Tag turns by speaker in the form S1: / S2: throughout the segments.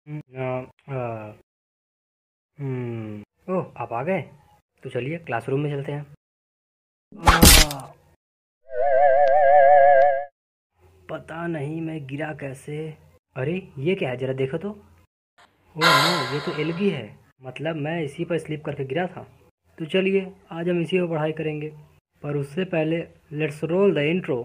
S1: ओह, आप आ गए। तो चलिए क्लासरूम में चलते हैं। आ, पता नहीं मैं गिरा कैसे। अरे ये क्या है, जरा देखो तो। ओह नो, ये तो एलगी है। मतलब मैं इसी पर स्लिप करके गिरा था। तो चलिए आज हम इसी पर पढ़ाई करेंगे, पर उससे पहले let's roll the intro.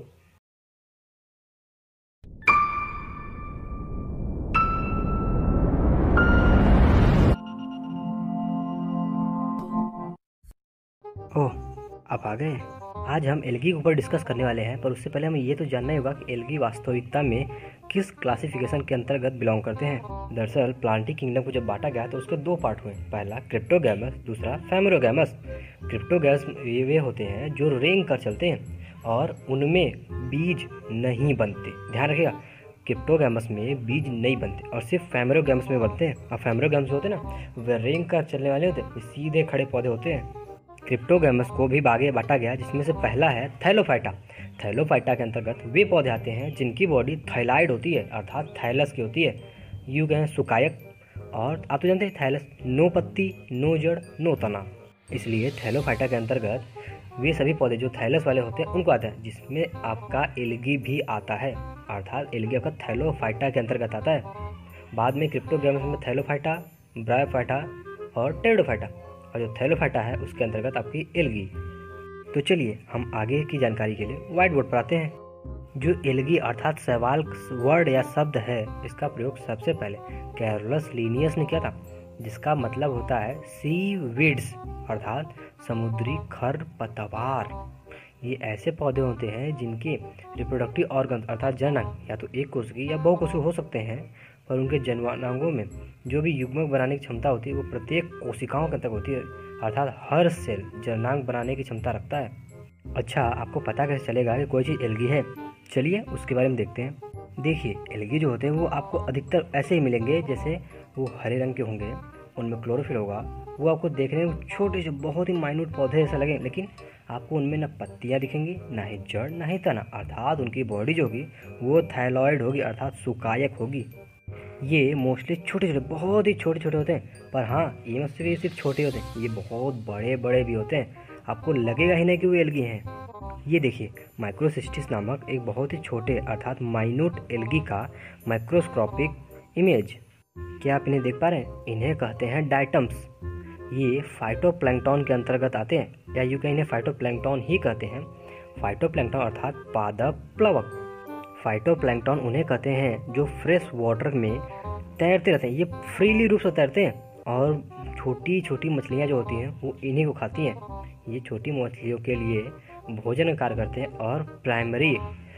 S1: Oh, आप आ गए। आज हम एलगी के ऊपर डिस्कस करने वाले हैं, पर उससे पहले हमें ये तो जानना ही होगा कि एलगी वास्तविकता में किस क्लासिफिकेशन के अंतर्गत बिलोंग करते हैं। दरअसल प्लांटी किंगडम को जब बांटा गया तो उसके दो पार्ट हुए, पहला क्रिप्टोगैमस, दूसरा फेमरोगैमस। क्रिप्टोगैमस वे होते हैं जो रेंग कर चलते हैं और उनमें बीज नहीं बनते। ध्यान रखिएगा, क्रिप्टोगैमस में बीज नहीं बनते और सिर्फ फेमरोगैमस में बनते हैं। और फेमरोगैमस होते हैं ना, वे रेंग कर चलने वाले होते हैं, सीधे खड़े पौधे होते हैं। क्रिप्टोगैमस को भी भागे बांटा गया, जिसमें से पहला है थैलोफाइटा। थैलोफाइटा के अंतर्गत वे पौधे आते हैं जिनकी बॉडी थाइलाइड होती है, अर्थात थैलस की होती है। यूँ कहें सुकायक। और आप तो जानते हैं थैलस, नो पत्ती, नो जड़, नो तना। इसलिए थैलोफाइटा के अंतर्गत वे सभी पौधे जो थैलस वाले होते हैं उनको आता है, जिसमें आपका एलगी भी आता है, अर्थात एलगी आपका थैलोफाइटा के अंतर्गत आता है। बाद में क्रिप्टोगैमस में थैलोफाइटा, ब्रायोफाइटा और टेरिडोफाइटा, और जो थैलोफाइटा है उसके अंतर्गत आपकी एलगी। तो चलिए हम आगे की जानकारी के लिए व्हाइट बोर्ड पर आते हैं। जो एलगी अर्थात शैवाल वर्ड या शब्द है, इसका प्रयोग सबसे पहले कैरोलस लिनियस ने किया था, जिसका मतलब होता है सी वीड्स, अर्थात समुद्री खरपतवार। ये ऐसे पौधे होते हैं जिनके रिप्रोडक्टिव ऑर्गन अर्थात जननांग या तो एक कोशिकीय या बहुकोशिकीय हो सकते हैं, पर उनके जननांगों में जो भी युग्मक बनाने की क्षमता होती है वो प्रत्येक कोशिकाओं के अंतर्गत होती है, अर्थात हर सेल जननांग बनाने की क्षमता रखता है। अच्छा, आपको पता कैसे चलेगा कि कोई चीज़ एलगी है? चलिए उसके बारे में देखते हैं। देखिए, एलगी जो होते हैं वो आपको अधिकतर ऐसे ही मिलेंगे जैसे वो हरे रंग के होंगे, उनमें क्लोरोफिल होगा, वो आपको देखने में छोटे से बहुत ही माइन्यूट पौधे ऐसा लगे, लेकिन आपको उनमें न पत्तियाँ दिखेंगी, ना ही जड़, ना ही तना, अर्थात उनकी बॉडी जो होगी वो थायलॉइड होगी, अर्थात सुकायक होगी। ये मोस्टली छोटे छोटे, बहुत ही छोटे छोटे होते हैं, पर हाँ ये मत सोचिए सिर्फ छोटे होते हैं, ये बहुत बड़े बड़े भी होते हैं। आपको लगेगा ही नहीं कि वो एलगी हैं। ये देखिए, माइक्रोसिस्टिस नामक एक बहुत ही छोटे अर्थात माइन्यूट एलगी का माइक्रोस्कोपिक इमेज। क्या आप इन्हें देख पा रहे हैं? इन्हें कहते हैं डायटम्स। ये फाइटोप्लैंक्टन के अंतर्गत आते हैं, या यूँ कहीं इन्हें फाइटोप्लैंक्टन ही कहते हैं। फाइटोप्लैंक्टन अर्थात पादप प्लवक। फाइटोप्लैंक्टन उन्हें कहते हैं जो फ्रेश वाटर में तैरते रहते हैं, ये फ्रीली रूप से तैरते हैं, और छोटी छोटी मछलियाँ जो होती हैं वो इन्हीं को खाती हैं। ये छोटी मछलियों के लिए भोजन का कार्य करते हैं और प्राइमरी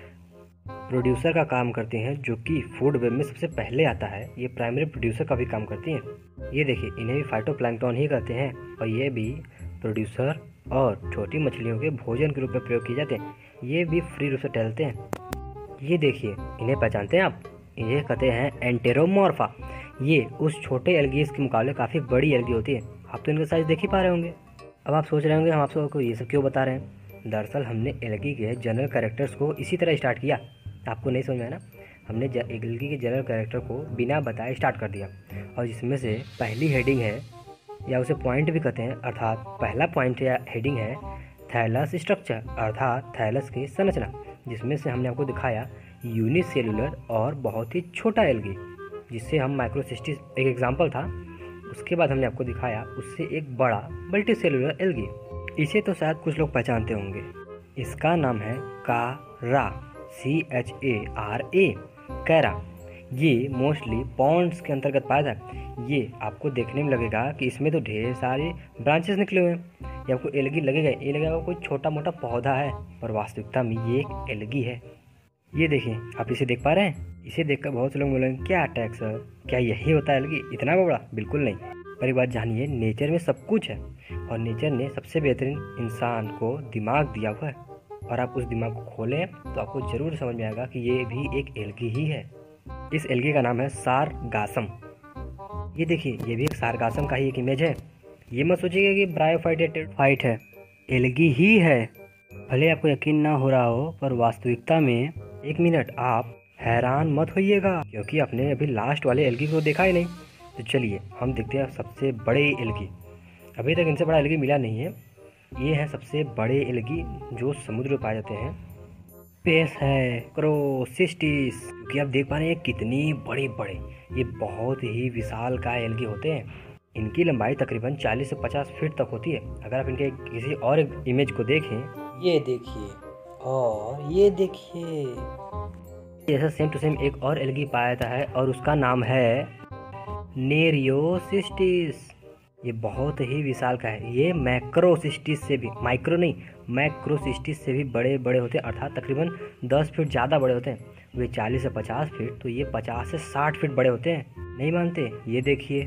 S1: प्रोड्यूसर का काम करते हैं, जो कि फूड वेब में सबसे पहले आता है। ये प्राइमरी प्रोड्यूसर का भी काम करती हैं। ये देखिए, इन्हें भी फाइटोप्लैंक्टन ही कहते हैं, और ये भी प्रोड्यूसर और छोटी मछलियों के भोजन के रूप में प्रयोग किए जाते हैं। ये भी फ्री रूप से टहलते हैं। ये देखिए, इन्हें पहचानते हैं आप? ये कहते हैं एंटेरोमॉर्फा। ये उस छोटे एल्गीज के मुकाबले काफ़ी बड़ी एल्गी होती है। आप तो इनका साइज देख ही पा रहे होंगे। अब आप सोच रहे होंगे हम आप सबको ये सब क्यों बता रहे हैं। दरअसल हमने एल्गी के जनरल कैरेक्टर्स को इसी तरह स्टार्ट किया। आपको नहीं समझ में आया ना? हमने एल्गी के जनरल कैरेक्टर को बिना बताए स्टार्ट कर दिया, और जिसमें से पहली हेडिंग है, या उसे पॉइंट भी कहते हैं, अर्थात पहला पॉइंट या हेडिंग है थैलस स्ट्रक्चर, अर्थात थैलस की संरचना, जिसमें से हमने आपको दिखाया यूनिसेलुलर और बहुत ही छोटा एल्गी, जिससे हम माइक्रोसिस्टिस एक एग्जांपल था। उसके बाद हमने आपको दिखाया उससे एक बड़ा मल्टीसेलुलर एल्गी। इसे तो शायद कुछ लोग पहचानते होंगे। इसका नाम है कारा, CHARA, कैरा। ये मोस्टली पॉन्ड्स के अंतर्गत पाया जाता है। ये आपको देखने में लगेगा कि इसमें तो ढेर सारे ब्रांचेस निकले हुए हैं, ये आपको एल्गी लगेगा, ये लगेगा कोई छोटा मोटा पौधा है, पर वास्तविकता में ये एक एल्गी है। ये देखिए, आप इसे देख पा रहे हैं? इसे देखकर बहुत से लोग बोलेंगे क्या अटैक सर, क्या यही होता है एल्गी, इतना बड़ा? बिल्कुल नहीं। पर एक बात जानिए, नेचर में सब कुछ है, और नेचर ने सबसे बेहतरीन इंसान को दिमाग दिया हुआ है, और आप उस दिमाग को खोलें तो आपको जरूर समझ में आएगा कि ये भी एक एल्गी ही है। इस एल्गी का नाम है सारगासम। ये देखिए, ये भी एक सारगासम का ही एक इमेज है। ये मत सोचिएगा कि ब्रायोफाइट है, एल्गी ही है। भले आपको यकीन ना हो रहा हो, पर वास्तविकता में एक मिनट आप हैरान मत होइएगा क्योंकि आपने अभी लास्ट वाले एल्गी को देखा ही नहीं। तो चलिए हम देखते हैं सबसे बड़े एल्गी। अभी तक इनसे बड़ा एल्गी मिला नहीं है। ये है सबसे बड़े एल्गी जो समुद्र में पाए जाते हैं। पेस है क्रोसिस्टिस, क्योंकि आप देख पा रहे हैं कितनी बड़े बड़े, ये बहुत ही विशाल का एल्गी होते हैं। इनकी लंबाई तकरीबन 40 से 50 फीट तक होती है। अगर आप इनके किसी और इमेज को देखें, ये देखिए और ये देखिए, ऐसा सेम टू सेम एक और एल्गी पाया जाता है और उसका नाम है नेरियोसिस्टिस। ये बहुत ही विशाल का है। ये मैक्रोसिस्टिस से भी, माइक्रो नहीं, मैक्रोसिस्टिस से भी बड़े बड़े होते हैं, अर्थात तकरीबन 10 फीट ज़्यादा बड़े होते हैं। वे 40 से 50 फीट, तो ये 50 से 60 फीट बड़े होते हैं। नहीं मानते? ये देखिए।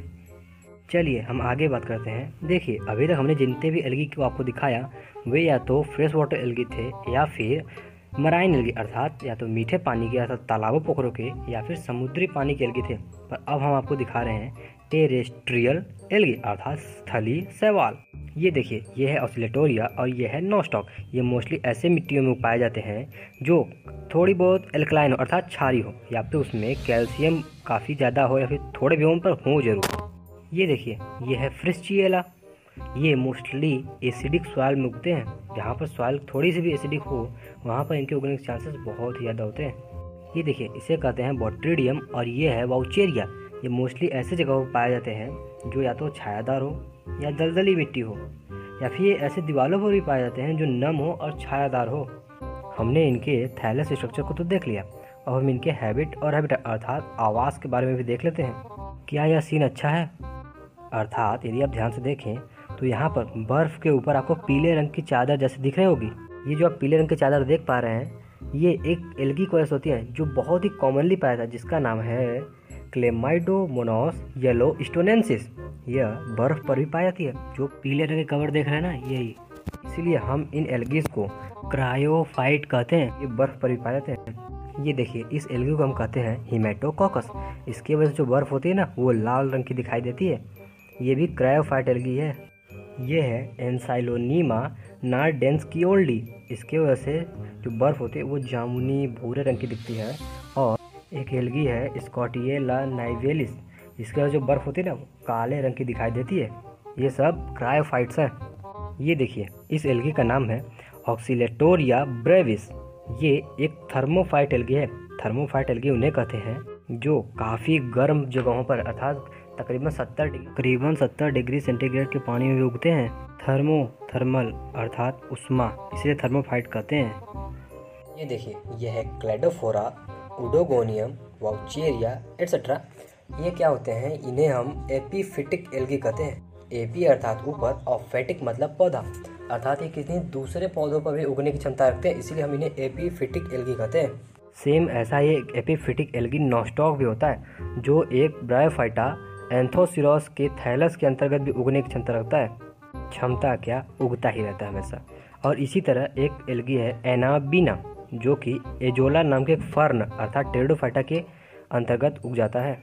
S1: चलिए हम आगे बात करते हैं। देखिए अभी तक हमने जितने भी एल्गी को आपको दिखाया वे या तो फ्रेश वाटर एल्गी थे या फिर मराइन एल्गी, अर्थात या तो मीठे पानी के अर्थात तालाबों पोखरों के या फिर समुद्री पानी के एल्गी थे। पर अब हम आपको दिखा रहे हैं टेरेस्ट्रियल एल्गी, अर्थात स्थलीय शैवाल। ये देखिए, ये है ऑसिलेटोरिया और ये है नोस्टॉक। ये मोस्टली ऐसे मिट्टियों में पाए जाते हैं जो थोड़ी बहुत एल्कलाइन हो, अर्थात क्षारी हो, या फिर उसमें कैल्शियम काफ़ी ज़्यादा हो या फिर थोड़े भी पर हो जरूर। ये देखिए, ये है फ्रिस्चिएला। ये मोस्टली एसिडिक सॉइल में उगते हैं। जहाँ पर सॉइल थोड़ी सी भी एसिडिक हो वहाँ पर इनके उगने के चांसेस बहुत ही ज़्यादा होते हैं। ये देखिए, इसे कहते हैं बोट्रिडियम और ये है वाउचेरिया। ये मोस्टली ऐसे जगहों पर पाए जाते हैं जो या तो छायादार हो या दलदली मिट्टी हो, या फिर ये ऐसे दीवारों पर भी पाए जाते हैं जो नम हो और छायादार हो। हमने इनके थैलस स्ट्रक्चर को तो देख लिया, और हम इनके हैबिट और हैबिटेट अर्थात आवास के बारे में भी देख लेते हैं। क्या यह सीन अच्छा है? अर्थात यदि आप ध्यान से देखें तो यहाँ पर बर्फ के ऊपर आपको पीले रंग की चादर जैसे दिख रही होगी। ये जो आप पीले रंग की चादर देख पा रहे हैं, ये एक एल्गी कोएस होती है जो बहुत ही कॉमनली पाया था, जिसका नाम है क्लेमाइडोमोनास येलोस्टोनेंसिस। यह बर्फ पर भी पाई जाती है। जो पीले रंग के कवर देख रहे हैं ना, यही, इसीलिए हम इन एल्गीज को क्रायोफाइट कहते हैं। ये बर्फ पर भी पाए जाते हैं। ये देखिए, इस एल्गी को हम कहते हैं हिमेटोकॉकस। इसकी वजह से जो बर्फ होती है ना, वो लाल रंग की दिखाई देती है। ये भी क्रायोफाइट एल्गी है। ये है एंसाइलोनीमा नार्डेंस्कियोल्डी। इसके वजह से जो बर्फ होती है वो जामुनी भूरे रंग की दिखती है। और एक एल्गी है स्कॉटिएला नाइवेलिस। इसके वजह से जो बर्फ होती है ना, वो काले रंग की दिखाई देती है। ये सब क्रायोफाइट्स हैं। ये देखिए, इस एल्गी का नाम है ऑक्सीलेटोरिया ब्रेविस। ये एक थर्मोफाइट एल्गी है। थर्मोफाइट एल्गी उन्हें कहते हैं जो काफ़ी गर्म जगहों पर, अर्थात तकरीबन 70 डिग्री सेंटीग्रेड के पानी में भी उगते हैं। थर्मल अर्थात उष्मा, इसलिए थर्मोफाइट कहते हैं। ये देखिए, यह है क्लेडोफोरा, उडोगोनियम, वाउचेरिया एटसेट्रा। ये क्या होते हैं? इन्हें हम एपीफिटिक एल्गी कहते हैं। एपी अर्थात ऊपर और फेटिक मतलब पौधा, अर्थात ये किसी दूसरे पौधों पर भी उगने की क्षमता रखते हैं, इसीलिए हम इन्हें एपीफिटिक एल्गी कहते हैं। सेम ऐसा ही एक एपीफिटिक एल्गी नोस्टॉक भी होता है, जो एक ब्रायोफाइटा एंथोसिरोस के थैलस के अंतर्गत भी उगने की क्षमता रखता है। क्षमता क्या, उगता ही रहता है हमेशा। और इसी तरह एक एल्गी है एनाबीना, जो कि एजोला नाम के एक फर्न अर्थात टेरिडोफाइटा के अंतर्गत उग जाता है।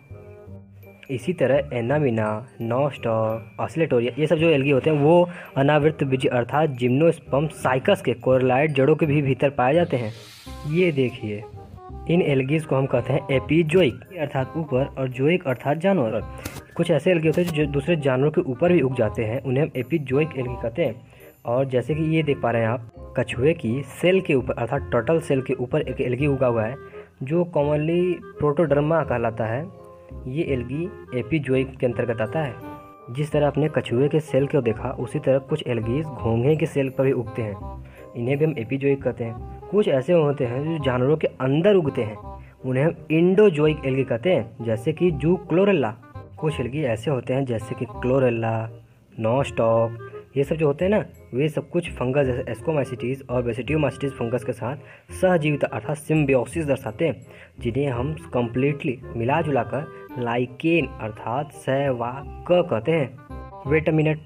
S1: इसी तरह एनाबीना, नोस्टॉक, ऑसिलेटोरिया, ये सब जो एल्गी होते हैं वो अनावृत बीज अर्थात जिम्नोस्पर्म साइकस के कोरलाइट जड़ों के भी भीतर पाए जाते हैं। ये देखिए, इन एल्गीज को हम कहते हैं एपीजोइक अर्थात ऊपर और जोइक अर्थात जानवर। कुछ ऐसे एल्गी होते हैं जो दूसरे जानवरों के ऊपर भी उग जाते हैं, उन्हें हम एपीजोइक एल्गी कहते हैं। और जैसे कि ये देख पा रहे हैं आप, कछुए की सेल के ऊपर अर्थात टर्टल सेल के ऊपर एक एल्गी उगा हुआ है जो कॉमनली प्रोटोडर्मा कहलाता है। ये एल्गी एपीजोइक के अंतर्गत आता है। जिस तरह आपने कछुए के सेल को देखा, उसी तरह कुछ एल्गीज घोंघे के सेल पर भी उगते हैं, इन्हें भी हम एपीजोइक कहते हैं। कुछ ऐसे होते हैं जो जानवरों के अंदर उगते हैं, उन्हें हम इंडोजोइक एल्गी कहते हैं, जैसे कि जू क्लोरेला। कुछ एल्गी ऐसे होते हैं जैसे कि क्लोरेला, नोस्टॉक, ये सब जो होते हैं ना, वे सब कुछ फंगस जैसे एस्कोमाइसिटीज और बेसिडियोमाइसिटीज फंगस के साथ सहजीविता अर्थात सिम्बियोसिस दर्शाते हैं, जिन्हें हम कंप्लीटली मिला जुला कर लाइकेन अर्थात सहवाक कहते हैं। वेट अ मिनट,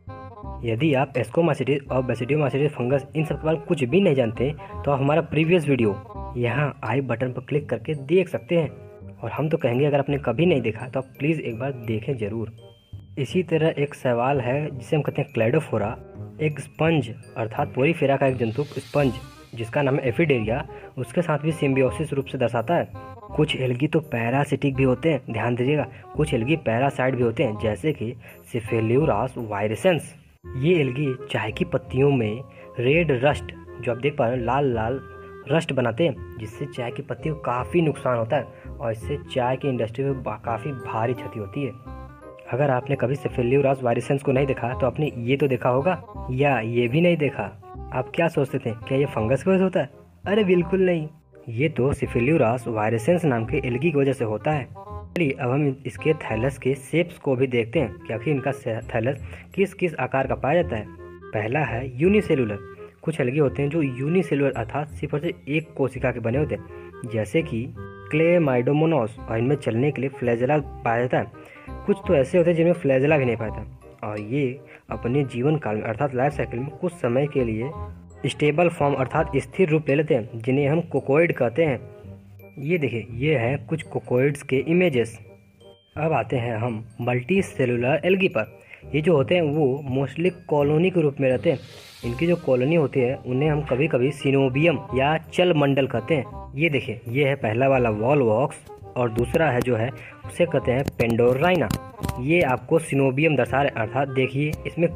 S1: यदि आप एस्कोमाइसिटीज और बेसिडियोमाइसिटीज फंगस इन सब के बारे में कुछ भी नहीं जानते तो आप हमारा प्रीवियस वीडियो यहाँ आई बटन पर क्लिक करके देख सकते हैं। और हम तो कहेंगे अगर आपने कभी नहीं देखा तो आप प्लीज़ एक बार देखें ज़रूर। इसी तरह एक सवाल है जिसे हम कहते हैं क्लेडोफोरा, एक स्पंज अर्थात पोरीफेरा का एक जंतु स्पंज। जिसका नाम है एफिडेरिया, उसके साथ भी सिम्बियोसिस रूप से दर्शाता है। कुछ एल्गी तो पैरासिटिक भी होते हैं, ध्यान दीजिएगा, कुछ एल्गी पैरासाइट भी होते हैं, जैसे कि सिफेल्यूरास वायरेसेंस। ये एल्गी चाय की पत्तियों में रेड रस्ट, जो आप देख पा रहे हैं लाल लाल रस्ट बनाते हैं, जिससे चाय की पत्ती को काफ़ी नुकसान होता है और इससे चाय की इंडस्ट्री में काफ़ी भारी क्षति होती है। अगर आपने कभी सिफेल्यूरास वायरेसेंस को नहीं देखा तो आपने ये तो देखा होगा, या ये भी नहीं देखा। आप क्या सोचते थे, क्या ये फंगस की वजह से होता है? अरे बिल्कुल नहीं, ये तो सिफेल्यूरास वायरेसेंस नाम के एल्गी की वजह से होता है। चलिए अब हम इसके थैलस के शेप्स को भी देखते हैं कि आखिर इनका थैलस किस किस आकार का पाया जाता है। पहला है यूनिसेलुलर। कुछ एल्गी होते हैं जो यूनिसेलुलर अर्थात सिर्फ और सिर्फ एक कोशिका के बने होते हैं, जैसे कि क्लेमाइडोमोनास, और इनमें चलने के लिए फ्लैजेला पाया जाता है। कुछ तो ऐसे होते हैं जिनमें फ्लैजेला भी नहीं पाता, और ये अपने जीवन काल में अर्थात लाइफ साइकिल में कुछ समय के लिए स्टेबल फॉर्म अर्थात स्थिर रूप ले लेते हैं, जिन्हें हम कोकोइड कहते हैं। ये देखिए, ये हैं कुछ कोकोइड्स के इमेजेस। अब आते हैं हम मल्टी सेलुलर एल्गी पर। ये जो होते हैं वो मोस्टली कॉलोनी के रूप में रहते हैं। इनकी जो कॉलोनी होती है उन्हें हम कभी कभी सिनोबियम या चल मंडल कहते हैं। ये देखिए, ये है पहला वाला वॉलवॉक्स, और दूसरा है जो है उसे कहते हैं पेंडोराइना। ये आपको सिनोबियम दर्शा रहे, अर्थात देखिए इसमें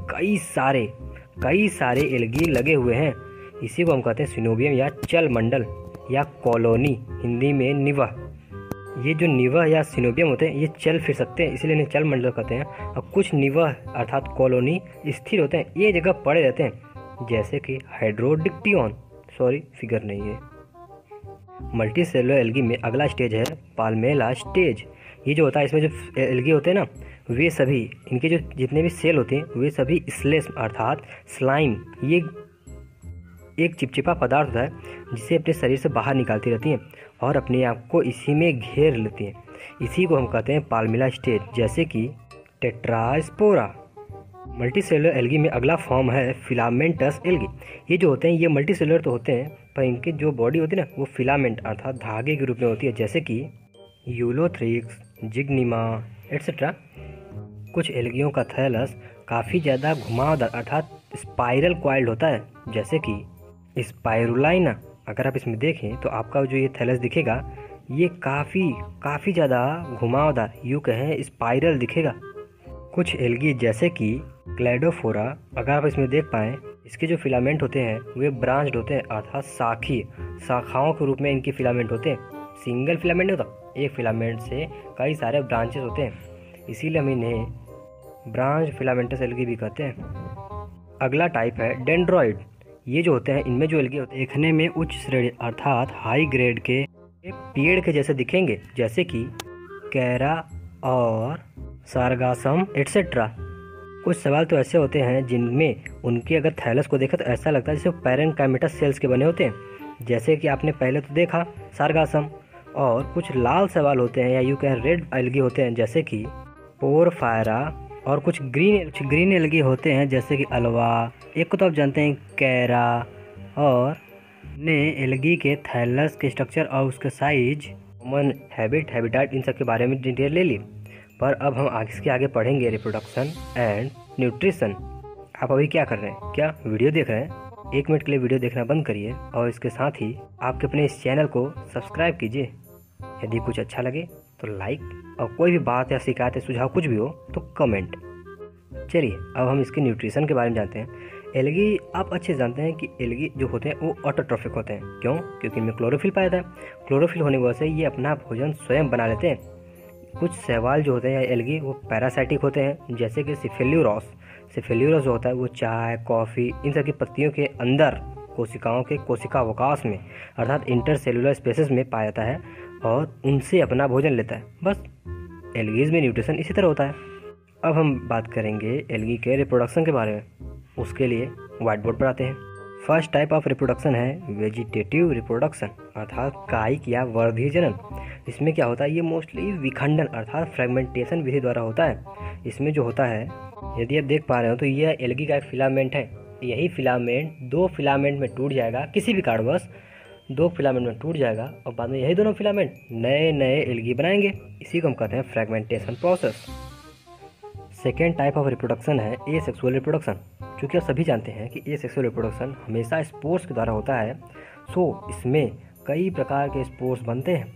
S1: कई सारे एल्गी लगे हुए हैं। इसी को हम कहते हैं सिनोबियम या चल मंडल या कॉलोनी, हिंदी में निवह। ये जो निवह या सिनोबियम होते हैं ये चल फिर सकते हैं, इसलिए इन्हें चल मंडल कहते हैं। और कुछ निवह अर्थात कॉलोनी स्थिर होते हैं, ये जगह पड़े रहते हैं, जैसे कि हाइड्रोडिक्टियन। सॉरी, फिगर नहीं है। मल्टी सेलुलर एल्गी में अगला स्टेज है पाल्मेला स्टेज। ये जो होता है, इसमें जो एल्गी होते हैं ना, वे सभी, इनके जो जितने भी सेल होते हैं वे सभी स्लेस अर्थात स्लाइम, ये एक चिपचिपा पदार्थ होता है जिसे अपने शरीर से बाहर निकालती रहती हैं और अपने आप को इसी में घेर लेती हैं। इसी को हम कहते हैं पाल्मेला स्टेज, जैसे कि टेट्रास्पोरा। मल्टी सेलुलर एल्गी में अगला फॉर्म है फिलामेंटस एल्गी। ये जो होते हैं ये मल्टी सेलुलर तो होते हैं, पर इनकी जो बॉडी होती है ना वो फिलामेंट अर्थात धागे के रूप में होती है, जैसे कि यूलोथ्रिक्स, जिग्निमा एट्सेट्रा। कुछ एल्गियों का थैलस काफ़ी ज़्यादा घुमावदार अर्थात स्पाइरल कॉइल्ड होता है, जैसे कि स्पाइरुलाइना। अगर आप इसमें देखें तो आपका जो ये थैलस दिखेगा ये काफ़ी ज़्यादा घुमावदार, यूँ कहें स्पाइरल दिखेगा। कुछ एल्गी जैसे कि क्लेडोफोरा, अगर आप इसमें देख पाएँ, इसके जो फिलामेंट होते हैं वे ब्रांच्ड होते हैं अर्थात शाखाओं के रूप में इनके फिलामेंट होते हैं। सिंगल फिलामेंट होता, एक फिलामेंट से कई सारे ब्रांचेस होते हैं, इसीलिए हम इन्हें ब्रांच फिलामेंटस एल्गी भी कहते हैं। अगला टाइप है डेंड्रॉइड। ये जो होते हैं इनमें जो एल्गी होते हैं देखने में उच्च श्रेणी अर्थात हाई ग्रेड के पेड़ के जैसे दिखेंगे, जैसे कि कैरा और सारगासम एट्सेट्रा। कुछ सवाल तो ऐसे होते हैं जिनमें उनके अगर थैलस को देखा तो ऐसा लगता है जैसे पैरेनकाइमेटस सेल्स के बने होते हैं, जैसे कि आपने पहले तो देखा सारगासम। और कुछ लाल सवाल होते हैं या यूँ कहें रेड एल्गी होते हैं, जैसे कि पोरफायरा। और कुछ ग्रीन एल्गी होते हैं जैसे कि अल्वा। एक को तो आप जानते हैं कैरा। और ने एल्गी के थैलस के स्ट्रक्चर और उसका साइज, कॉमन हैबिटाट, इन सब के बारे में डिटेल ले ली। पर अब हम इसके आगे पढ़ेंगे रिप्रोडक्शन एंड न्यूट्रिशन। आप अभी क्या कर रहे हैं, क्या वीडियो देख रहे हैं? 1 मिनट के लिए वीडियो देखना बंद करिए और इसके साथ ही आप अपने इस चैनल को सब्सक्राइब कीजिए। यदि कुछ अच्छा लगे तो लाइक, और कोई भी बात या शिकायत या सुझाव कुछ भी हो तो कमेंट। चलिए अब हम इसके न्यूट्रिशन के बारे में जानते हैं। एल्गी आप अच्छे जानते हैं कि एल्गी जो होते हैं वो ऑटोट्रॉफिक होते हैं। क्यों? क्योंकि इनमें क्लोरोफिल पाया जाता है। क्लोरोफिल होने की वजह से ये अपना भोजन स्वयं बना लेते हैं। कुछ शैवाल जो होते हैं एल्गी वो पैरासाइटिक होते हैं, जैसे कि सिफेल्यूरस जो होता है वो चाय, कॉफ़ी, इन सब की पत्तियों के अंदर कोशिकाओं के कोशिकावकाश में अर्थात इंटरसेलुलर स्पेसेस में पाया जाता है और उनसे अपना भोजन लेता है। बस एल्गीज में न्यूट्रिशन इसी तरह होता है। अब हम बात करेंगे एल्गी के रिप्रोडक्शन के बारे में। उसके लिए व्हाइट बोर्ड पर आते हैं। फर्स्ट टाइप ऑफ रिप्रोडक्शन है वेजिटेटिव रिप्रोडक्शन अर्थात कायिक या वर्धी जनन। इसमें क्या होता है, ये मोस्टली विखंडन अर्थात फ्रेगमेंटेशन विधि द्वारा होता है। इसमें जो होता है, यदि आप देख पा रहे हो तो यह एल्गी का एक फिलामेंट है। यही फिलामेंट 2 फिलामेंट में टूट जाएगा, किसी भी कारणवश 2 फिलामेंट में टूट जाएगा और बाद में यही दोनों फिलामेंट नए एल्गी बनाएंगे। इसी को हम कहते हैं fragmentation process. Second type of reproduction है एसेक्सुअल रिप्रोडक्शन। क्योंकि आप सभी जानते हैं कि एसेक्सुअल रिप्रोडक्शन हमेशा स्पोर्स के द्वारा होता है, सो इसमें कई प्रकार के स्पोर्स बनते हैं।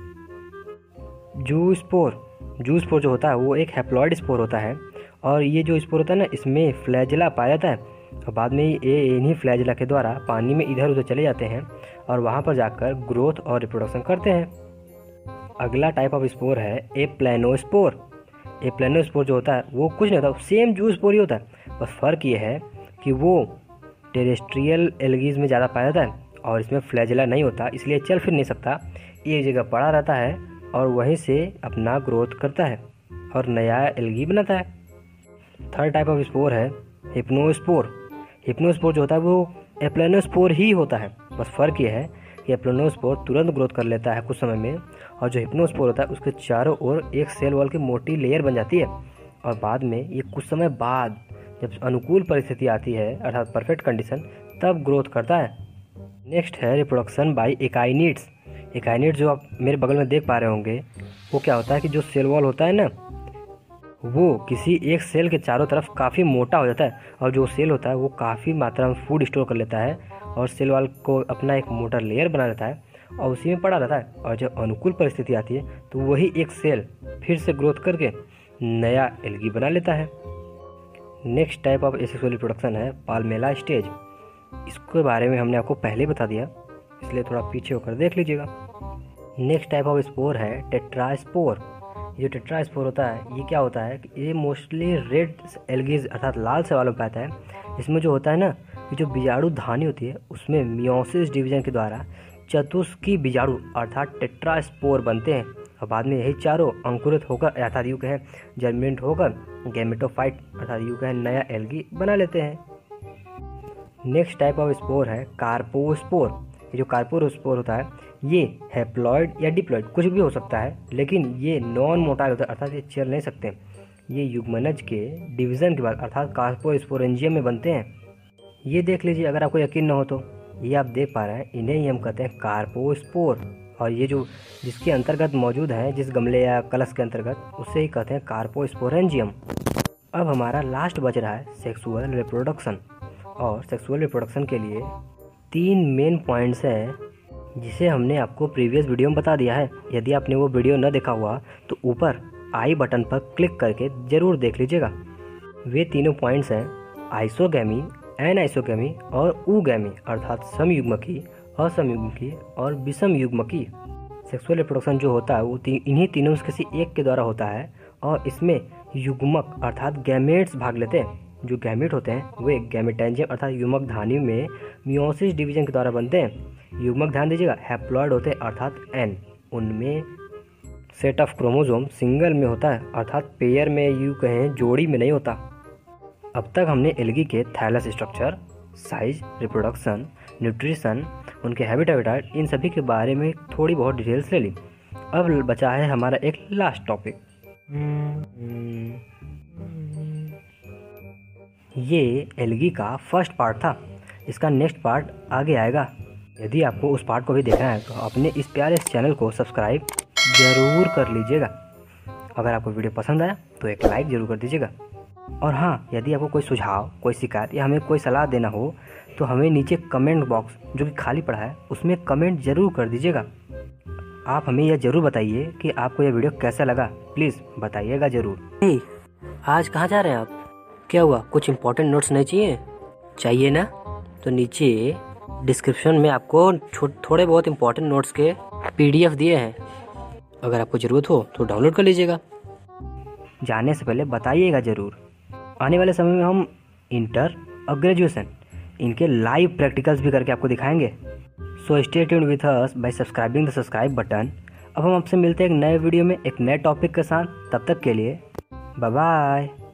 S1: जू स्पोर जो होता है वो एक हैप्लॉइड स्पोर होता है, और ये जो स्पोर होता है ना, इसमें फ्लैजेला पाया जाता है, और बाद में ये इन्हीं फ्लैजेला के द्वारा पानी में इधर उधर चले जाते हैं और वहाँ पर जाकर ग्रोथ और रिप्रोडक्शन करते हैं। अगला टाइप ऑफ स्पोर है एप्लेनोस्पोर। एप्लेनोस्पोर जो होता है वो कुछ नहीं होता, सेम जू स्पोर ही होता है, बस फ़र्क ये है कि वो टेरेस्ट्रियल एल्गीज में ज़्यादा पाया जाता है और इसमें फ्लैजेला नहीं होता, इसलिए चल फिर नहीं सकता, एक जगह पड़ा रहता है और वहीं से अपना ग्रोथ करता है और नया एल्गी बनाता है। थर्ड टाइप ऑफ स्पोर है हिप्नोस्पोर। हिप्नोस्पोर जो होता है वो एप्लेनोस्पोर ही होता है, बस फ़र्क ये है कि एप्लेनोस्पोर तुरंत ग्रोथ कर लेता है कुछ समय में, और जो हिप्नोस्पोर होता है उसके चारों ओर एक सेल वॉल की मोटी लेयर बन जाती है, और बाद में ये कुछ समय बाद जब अनुकूल परिस्थिति आती है अर्थात परफेक्ट कंडीशन, तब ग्रोथ करता है। नेक्स्ट है रिप्रोडक्शन बाय एकाइनिड्स। एकाइनिड्स जो आप मेरे बगल में देख पा रहे होंगे, वो क्या होता है कि जो सेल वॉल होता है ना, वो किसी एक सेल के चारों तरफ काफ़ी मोटा हो जाता है, और जो सेल होता है वो काफ़ी मात्रा में फूड स्टोर कर लेता है और सेल वॉल को अपना एक मोटा लेयर बना लेता है और उसी में पड़ा रहता है, और जब अनुकूल परिस्थिति आती है तो वही एक सेल फिर से ग्रोथ करके नया एल्गी बना लेता है। Next type of asexual reproduction है पाल्मेला स्टेज। इसके बारे में हमने आपको पहले बता दिया, इसलिए थोड़ा पीछे होकर देख लीजिएगा। नेक्स्ट टाइप ऑफ स्पोर है टेट्रास्पोर। ये टेट्रास्पोर होता है, ये क्या होता है कि ये मोस्टली रेड एल्गीज अर्थात लाल शैवालों में पाता है। इसमें जो होता है ना, ये जो बीजाणु धानी होती है उसमें मियोसिस डिवीजन के द्वारा चतुष्की बीजाणु अर्थात टेट्रास्पोर बनते हैं, और बाद में यही चारों अंकुरित होकर अर्थात यूँ कहें जर्मिनेट होकर गैमेटोफाइट अर्थात यूँ कहें नया एल्गी बना लेते हैं। नेक्स्ट टाइप ऑफ स्पोर है कार्पोस्पोर। ये जो कार्पोस्पोर होता है ये हैप्लॉइड या डिप्लॉइड कुछ भी हो सकता है, लेकिन ये नॉन मोटाइल होता है अर्थात ये चल नहीं सकते। ये युग्मनज के डिवीज़न के बाद अर्थात कार्पोस्पोरेंजियम में बनते हैं। ये देख लीजिए, अगर आपको यकीन न हो तो ये आप देख पा रहे हैं, इन्हें ही हम कहते हैं कार्पोस्पोर, और ये जो जिसके अंतर्गत मौजूद है जिस गमले या कलश के अंतर्गत, उसे ही कहते हैं कार्पोस्पोरेंजियम। अब हमारा लास्ट बच रहा है सेक्सुअल रिप्रोडक्शन, और सेक्सुअल रिप्रोडक्शन के लिए 3 मेन पॉइंट्स हैं जिसे हमने आपको प्रीवियस वीडियो में बता दिया है। यदि आपने वो वीडियो न देखा हुआ तो ऊपर आई बटन पर क्लिक करके ज़रूर देख लीजिएगा। वे तीनों पॉइंट्स हैं आइसोगैमी, एनआइसोगैमी और ऊगैमी अर्थात समयुग्मकी, असमयुग्मकी और विषमयुग्मकी। सेक्सुअल रिप्रोडक्शन जो होता है वो इन्हीं तीनों में से किसी एक के द्वारा होता है, और इसमें युग्मक अर्थात गैमेट्स भाग लेते हैं। जो गैमेट होते हैं वे गैमेटेंजियम अर्थात युग्मक धानी में मियोसिस डिवीजन के द्वारा बनते हैं। युग्मक ध्यान दीजिएगा हैप्लॉइड होते हैं अर्थात एन, उनमें सेट ऑफ क्रोमोसोम सिंगल में होता है अर्थात पेयर में, यूँ कहें जोड़ी में नहीं होता। अब तक हमने एल्गी के thallus structure, size, reproduction, nutrition, उनके हैबिटेट, इन सभी के बारे में थोड़ी बहुत डिटेल्स ले ली। अब बचा है हमारा एक लास्ट टॉपिक। ये एल्गी का फर्स्ट पार्ट था, इसका नेक्स्ट पार्ट आगे आएगा। यदि आपको उस पार्ट को भी देखना है तो अपने इस प्यारे चैनल को सब्सक्राइब ज़रूर कर लीजिएगा। अगर आपको वीडियो पसंद आया तो एक लाइक ज़रूर कर दीजिएगा, और हाँ, यदि आपको कोई सुझाव, कोई शिकायत या हमें कोई सलाह देना हो तो हमें नीचे कमेंट बॉक्स जो कि खाली पड़ा है उसमें कमेंट ज़रूर कर दीजिएगा। आप हमें यह ज़रूर बताइए कि आपको यह वीडियो कैसा लगा, प्लीज़ बताइएगा ज़रूर। आज कहाँ जा रहे हैं आप? क्या हुआ, कुछ इम्पोर्टेंट नोट्स नहीं चाहिए ना? तो नीचे डिस्क्रिप्शन में आपको थोड़े बहुत इम्पोर्टेंट नोट्स के PDF दिए हैं, अगर आपको ज़रूरत हो तो डाउनलोड कर लीजिएगा। जाने से पहले बताइएगा ज़रूर। आने वाले समय में हम इंटर और ग्रेजुएशन इनके लाइव प्रैक्टिकल्स भी करके आपको दिखाएंगे। So stay tuned with us by subscribing the subscribe button. अब हम आपसे मिलते हैं एक नए वीडियो में एक नए टॉपिक के साथ। तब तक के लिए बाय बाय।